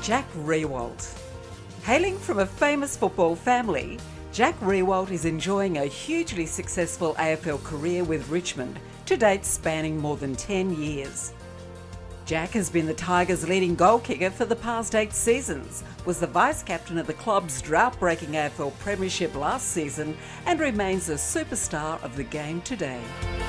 Jack Riewoldt. Hailing from a famous football family, Jack Riewoldt is enjoying a hugely successful AFL career with Richmond, to date spanning more than 10 years. Jack has been the Tigers' leading goal kicker for the past 8 seasons, was the vice-captain of the club's drought-breaking AFL Premiership last season and remains a superstar of the game today.